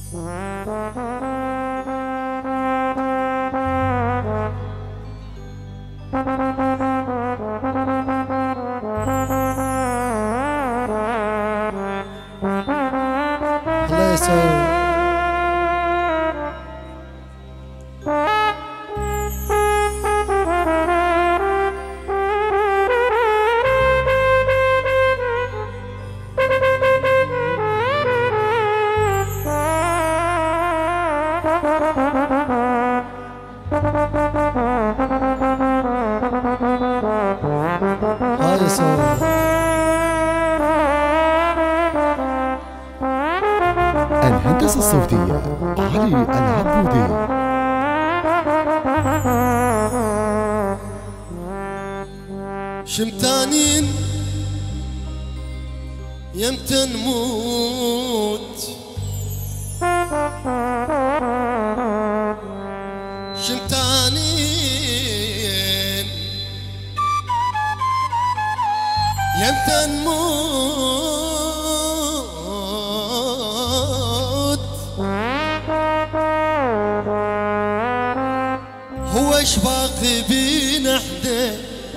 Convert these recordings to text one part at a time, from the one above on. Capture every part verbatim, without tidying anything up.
الله يسوي. هاي يسوي. الهندسة الصوتية علي العبودي. شمتانين يمتى نموت، شمتانين يمتى نموت، هو ايش باقي بينا احنا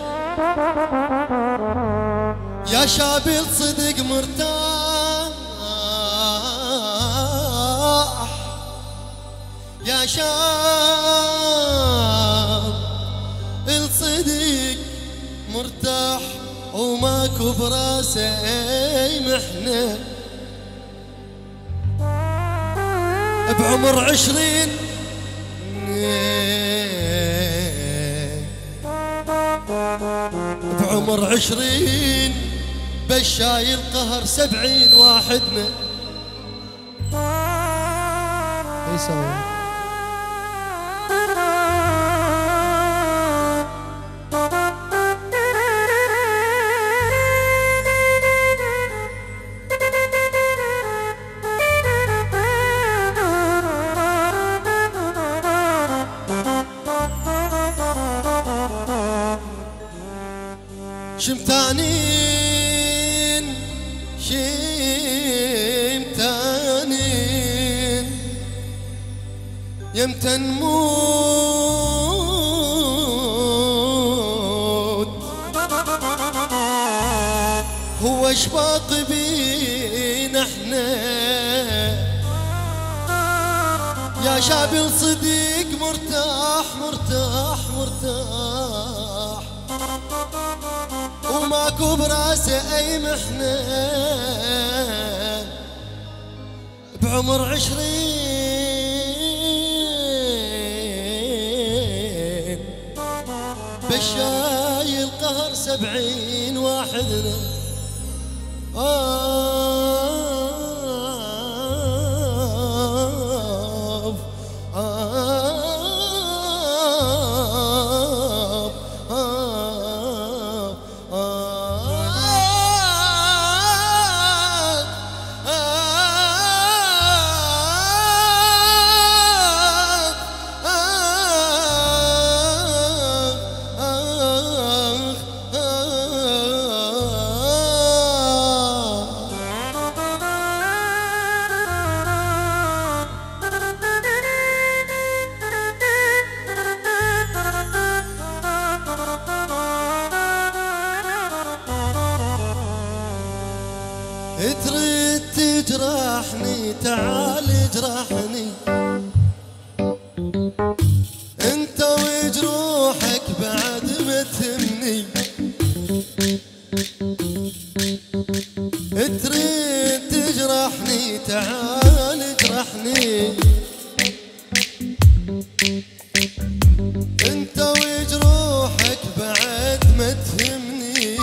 يا شاب الصدق مرتاح، يا شاب الصدق مرتاح وماكو براسه اي محنه، بعمر عشرين بعمر عشرين بالشايل قهر سبعين واحدنا يسوي. شمتانين شمتانين يمتى نموت، هو ايش باقي بينا احنا يا شاب الصديق مرتاح مرتاح مرتاح وماكو براسه اي محنه، بعمر عشرين بالشايل قهر سبعين واحدنا آه آه تريد تجرحني تعال اجرحني انت وجروحك بعد ما تهمني، تريد تجرحني تعال اجرحني انت وجروحك بعد ما تهمني،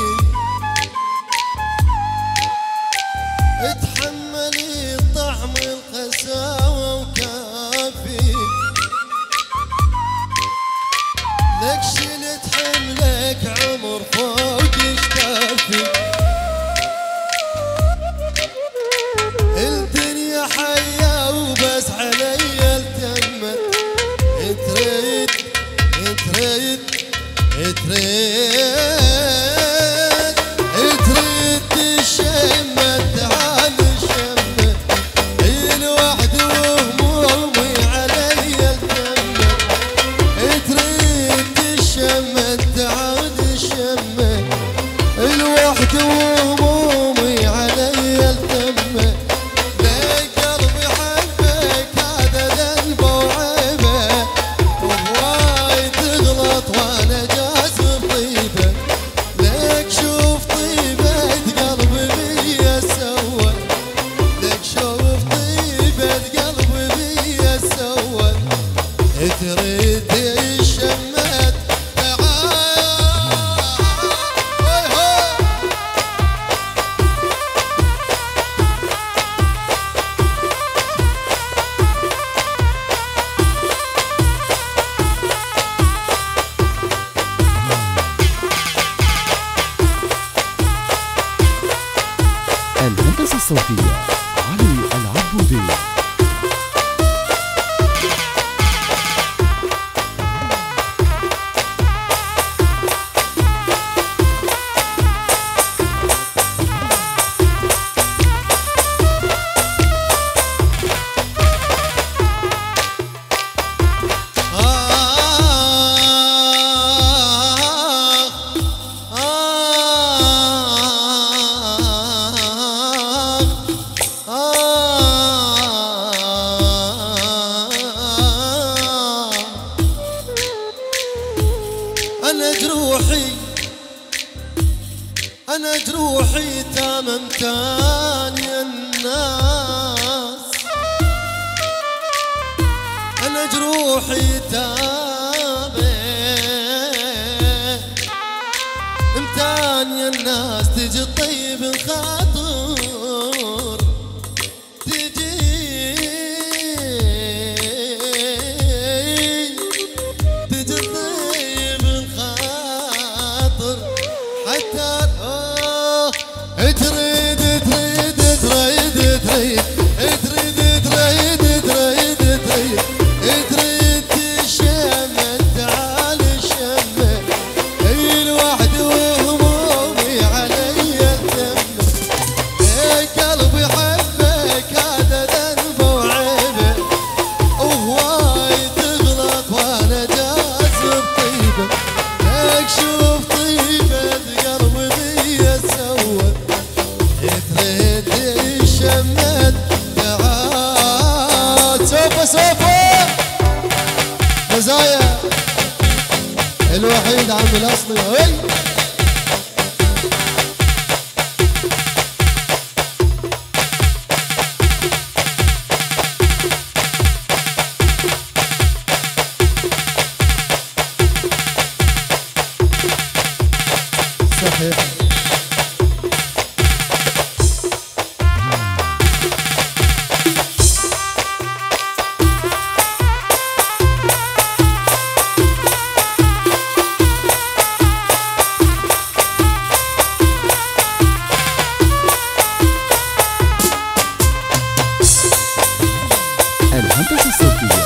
اتحملي طعم القساوة وكافي لك شلت حملك عمر فوق كتافي، الدنيا حية وبس علي التمت جروحي تممتان يا الناس، أنا جروحي تامت امتان يا الناس. تجي طيب الخاطر تجي تجي طيب الخاطر حتى آه تريد تريد تريد تريد تريد تريد تريد تريد تريد تشمت تعال شمت هي الوحدة وهمومي علي الدم. قلبي حبك هذا ذنب وعيبه وهواي تغلط وانا جازم طيبه. لك شوف طيبه قلبي بيا سوى تريد تشمت تعال. سوفا سوفا مزايا الوحيد عم الاصلي. هي صحيح. الهندسة الصوتية